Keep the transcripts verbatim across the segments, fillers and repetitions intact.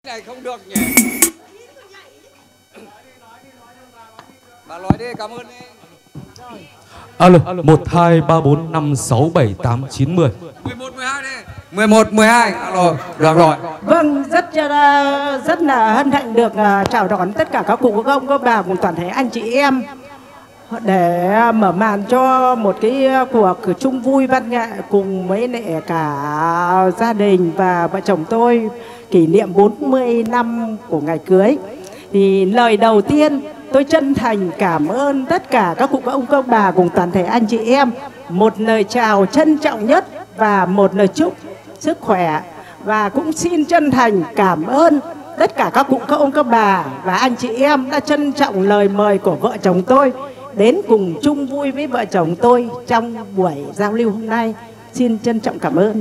Này không được nhỉ. Bà nói đi, cảm ơn đi. Alo, một hai ba bốn năm sáu bảy tám chín mười. mười một mười hai đi. mười một mười hai. Alo, được rồi. Vâng, rất rất là hân hạnh được chào đón tất cả các cụ các ông các bà cùng toàn thể anh chị em để mở màn cho một cái cuộc chung vui văn nghệ cùng với lại cả gia đình và vợ chồng tôi kỷ niệm bốn mươi năm của ngày cưới. Thì lời đầu tiên tôi chân thành cảm ơn tất cả các cụ các ông các bà cùng toàn thể anh chị em, một lời chào trân trọng nhất và một lời chúc sức khỏe, và cũng xin chân thành cảm ơn tất cả các cụ các ông các bà và anh chị em đã trân trọng lời mời của vợ chồng tôi đến cùng chung vui với vợ chồng tôi trong buổi giao lưu hôm nay. Xin trân trọng cảm ơn.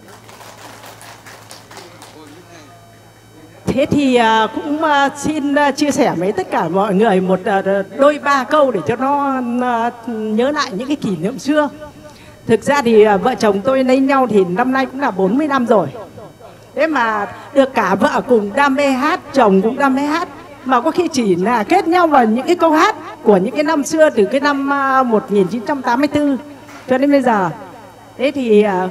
Thế thì uh, cũng uh, xin uh, chia sẻ với tất cả mọi người một uh, đôi ba câu để cho nó uh, nhớ lại những cái kỷ niệm xưa. Thực ra thì uh, vợ chồng tôi lấy nhau thì năm nay cũng là bốn mươi năm rồi. Thế mà được cả vợ cùng đam mê hát, chồng cũng đam mê hát, mà có khi chỉ là kết nhau vào những cái câu hát của những cái năm xưa, từ cái năm uh, một nghìn chín trăm tám mươi tư cho đến bây giờ. Thế thì uh,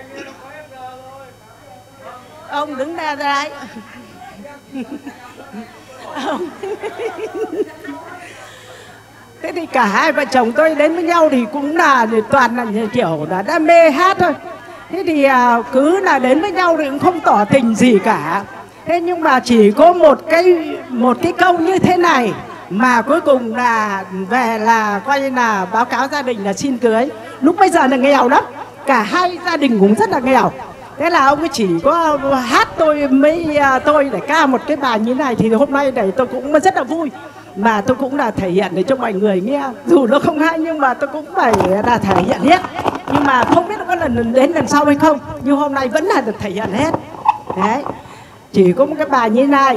ông đứng ra đấy. Thế thì cả hai vợ chồng tôi đến với nhau thì cũng là toàn là kiểu là đam mê hát thôi. Thế thì uh, cứ là đến với nhau thì cũng không tỏ tình gì cả. Thế nhưng mà chỉ có một cái một cái câu như thế này mà cuối cùng là về là coi là báo cáo gia đình là xin cưới. Lúc bây giờ là nghèo lắm, cả hai gia đình cũng rất là nghèo. Thế là ông ấy chỉ có hát tôi mấy tôi để ca một cái bài như này, thì hôm nay để tôi cũng rất là vui, mà tôi cũng là thể hiện để cho mọi người nghe, dù nó không hay nhưng mà tôi cũng phải là thể hiện hết. Nhưng mà không biết có lần đến lần sau hay không, nhưng hôm nay vẫn là được thể hiện hết. Đấy, chỉ có một cái bài như này.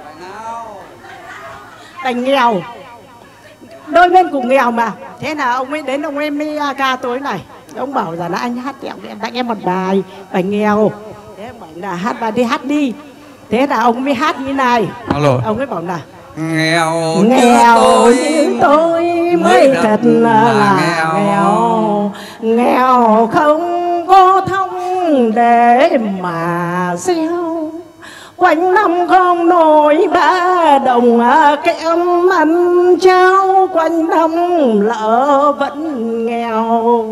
Bài nghèo, đôi bên cùng nghèo mà. Thế là ông ấy đến, ông ấy mới ca tối này. Ông bảo rằng là anh hát kẹo em tặng em một bài, bài nghèo. Thế ông bảo là hát bài đi, hát đi. Thế là ông mới hát như này. Alo. Ông ấy bảo là nghèo nghèo tôi, như tôi mới thật là nghèo. nghèo Nghèo không có thông để mà gieo, quanh năm không nổi ba đồng kẽm ăn cháo, quanh năm lỡ vẫn nghèo.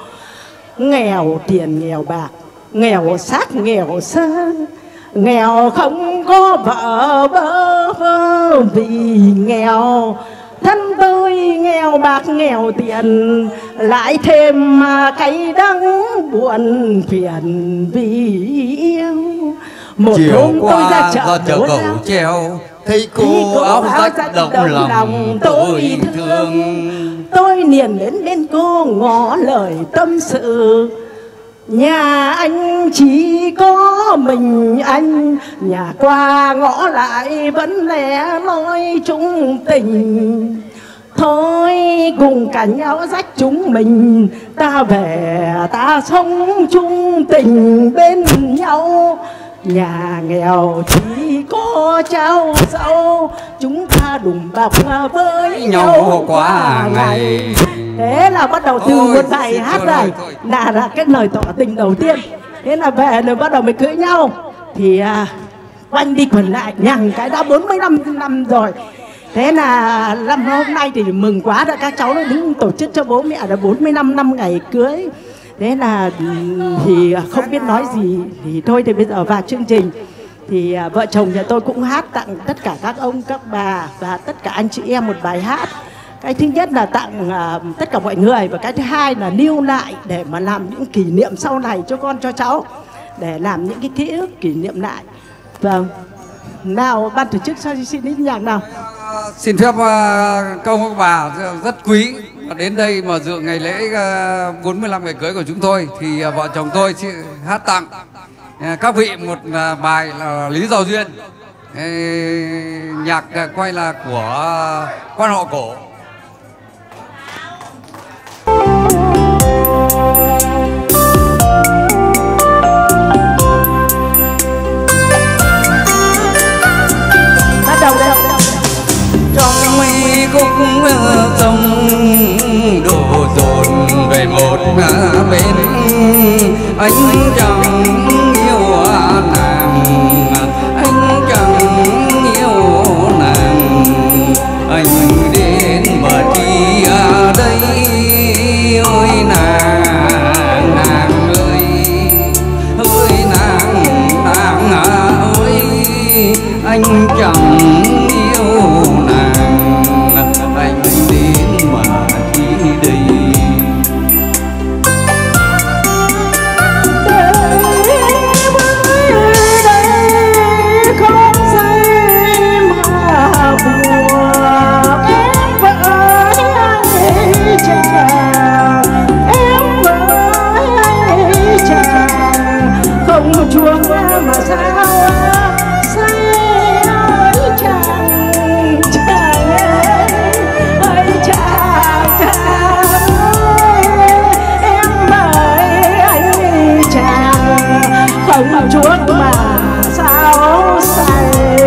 Nghèo tiền nghèo bạc, nghèo xác nghèo sơ, nghèo không có vợ bơ vơ vì nghèo. Thân tôi nghèo bạc nghèo tiền, lại thêm cay đắng buồn phiền vì yêu. Một chiều hôm qua tôi ra chợ, ra chợ cầu treo, thấy cô áo rách động lòng, lòng tôi thương. Tôi liền đến bên cô ngỏ lời tâm sự. Nhà anh chỉ có mình anh, nhà qua ngõ lại vẫn lẻ loi chung tình. Thôi cùng cả nhau rách chúng mình, ta về ta sống chung tình bên nhau. Nhà nghèo chỉ có cháu dâu, chúng ta đùm bọc với nhau qua ngày. Thế là bắt đầu từ một bài hát này là, là cái lời tỏ tình đầu tiên. Thế là về rồi bắt đầu mới cưới nhau. Thì à, quanh đi quẩn lại nhằng cái đã bốn mươi lăm năm rồi. Thế là năm hôm nay thì mừng quá, đã các cháu nó đứng tổ chức cho bố mẹ là bốn mươi lăm năm ngày cưới. Thế là thì không biết nói gì, thì thôi thì bây giờ vào chương trình. Thì à, vợ chồng nhà tôi cũng hát tặng tất cả các ông, các bà và tất cả anh chị em một bài hát. Cái thứ nhất là tặng uh, tất cả mọi người, và cái thứ hai là lưu lại để mà làm những kỷ niệm sau này cho con cho cháu, để làm những cái ký ức kỷ niệm lại. Vâng, nào ban tổ chức cho xin ít nhạc nào. Uh, xin phép uh, các ông các bà rất quý đến đây mà dự ngày lễ uh, bốn mươi lăm ngày cưới của chúng tôi, thì uh, vợ chồng tôi xin hát tặng uh, các vị một uh, bài là Lý Do Duyên. uh, nhạc uh, quay là của uh, quan họ cổ. đổ dồn về một bên. Anh chẳng yêu nàng, anh chẳng yêu nàng, anh đến mà chi ở đây. Ôi nàng, nàng ơi, ơi nàng, nàng ơi, anh chẳng yêu nàng, anh đến mà chi đây. Không chuốc mà sao say.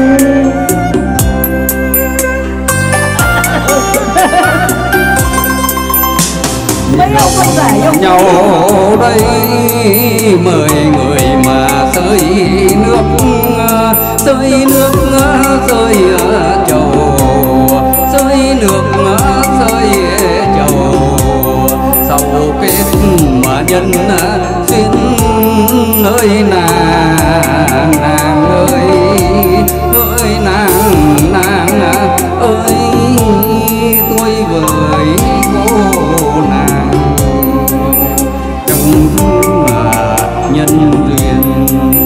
Mấy ông không giải ông nhau đây mời người mà rơi nước, rơi nước rơi chầu, rơi nước rơi chầu. Sau kết mà nhân duyên ơi nàng, nàng ơi, ơi nàng, nàng ơi, tôi với cô nàng trong nhân duyên.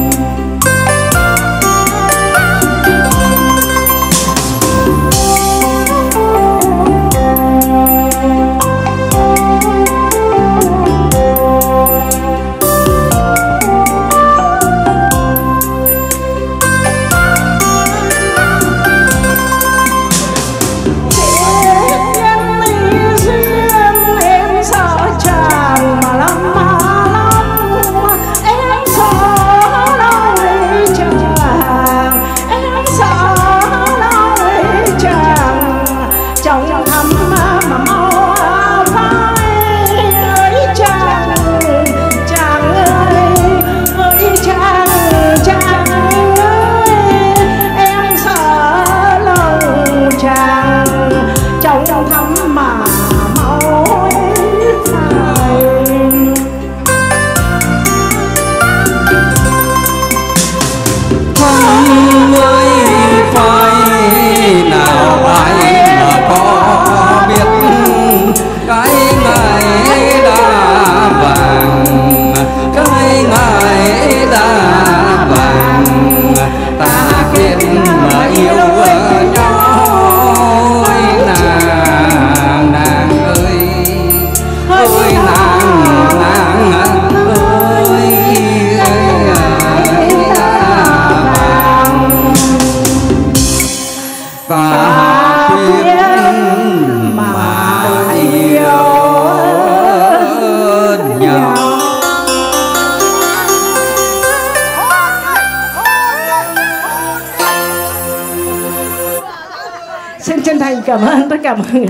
Xin chân thành cảm ơn tất cả mọi người.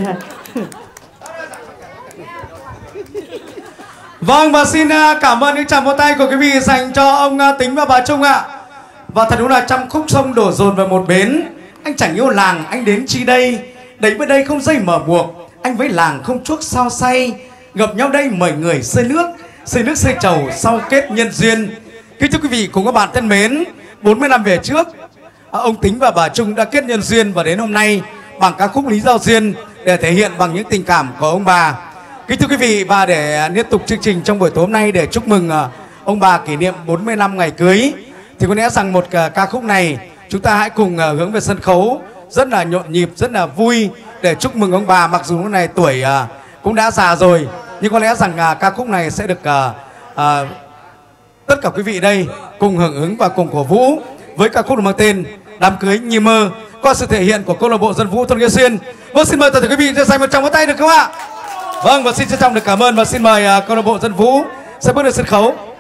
Vâng, và xin cảm ơn những tràng vỗ tay của quý vị dành cho ông Tính và bà Trung ạ. Và thật đúng là trăm khúc sông đổ dồn về một bến. Anh chẳng yêu làng, anh đến chi đây? Đấy bên đây không dây mở buộc, anh với làng không chuốc sao say. Gặp nhau đây mời người xây nước, xây nước xây chầu sau kết nhân duyên. Kính thưa quý vị cùng các bạn thân mến, bốn mươi năm về trước, ông Tính và bà Trung đã kết nhân duyên, và đến hôm nay bằng ca khúc Lý Giao Duyên để thể hiện bằng những tình cảm của ông bà. Kính thưa quý vị, và để tiếp tục chương trình trong buổi tối hôm nay để chúc mừng ông bà kỷ niệm bốn mươi năm ngày cưới, thì có lẽ rằng một ca khúc này chúng ta hãy cùng hướng về sân khấu rất là nhộn nhịp, rất là vui để chúc mừng ông bà. Mặc dù lúc này tuổi cũng đã già rồi, nhưng có lẽ rằng ca khúc này sẽ được à, tất cả quý vị đây cùng hưởng ứng và cùng cổ vũ với ca khúc mang tên Đám Cưới Như Mơ qua sự thể hiện của câu lạc bộ dân vũ thôn Nghĩa Xuyên. Vâng, xin mời tất cả quý vị cho dành một tràng vỗ tay được không ạ? Vâng, và xin trân trọng được cảm ơn, và xin mời uh, câu lạc bộ dân vũ sẽ bước lên sân khấu.